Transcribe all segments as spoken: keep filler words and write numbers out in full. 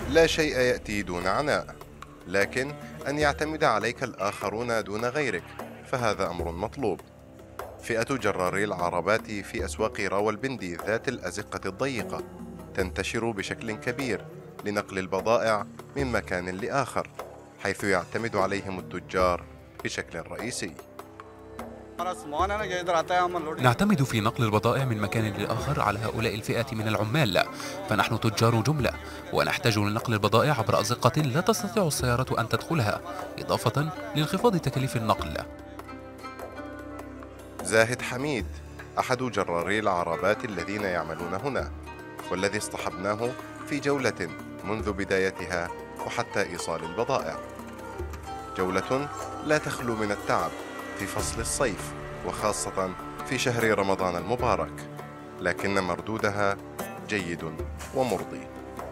لا شيء يأتي دون عناء، لكن أن يعتمد عليك الآخرون دون غيرك فهذا أمر مطلوب. فئة جراري العربات في أسواق راولبندي ذات الأزقة الضيقة تنتشر بشكل كبير لنقل البضائع من مكان لآخر، حيث يعتمد عليهم التجار بشكل رئيسي. نعتمد في نقل البضائع من مكان لآخر على هؤلاء الفئات من العمال، فنحن تجار جملة ونحتاج لنقل البضائع عبر أزقة لا تستطيع السيارة أن تدخلها، إضافة لانخفاض تكاليف النقل. زاهد حميد أحد جراري العربات الذين يعملون هنا، والذي اصطحبناه في جولة منذ بدايتها وحتى إيصال البضائع. جولة لا تخلو من التعب في فصل الصيف وخاصة في شهر رمضان المبارك، لكن مردودها جيد ومرضي.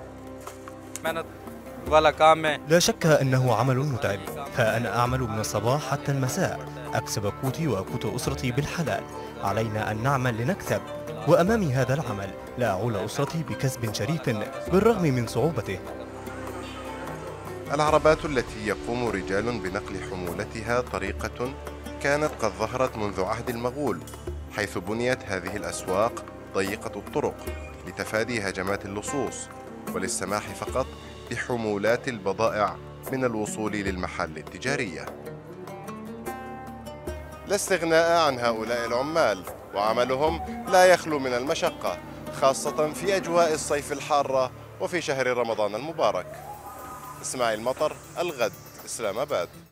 لا شك أنه عمل متعب، فأنا أعمل من الصباح حتى المساء، أكسب قوتي وقوت أسرتي بالحلال. علينا أن نعمل لنكسب، وأمامي هذا العمل لا أعول أسرتي بكسب شريف بالرغم من صعوبته. العربات التي يقوم رجال بنقل حمولتها طريقة كانت قد ظهرت منذ عهد المغول، حيث بنيت هذه الأسواق ضيقة الطرق لتفادي هجمات اللصوص وللسماح فقط بحمولات البضائع من الوصول للمحال التجارية. لا استغناء عن هؤلاء العمال، وعملهم لا يخلو من المشقة خاصة في أجواء الصيف الحارة وفي شهر رمضان المبارك. إسماعيل مطر، الغد، إسلام آباد.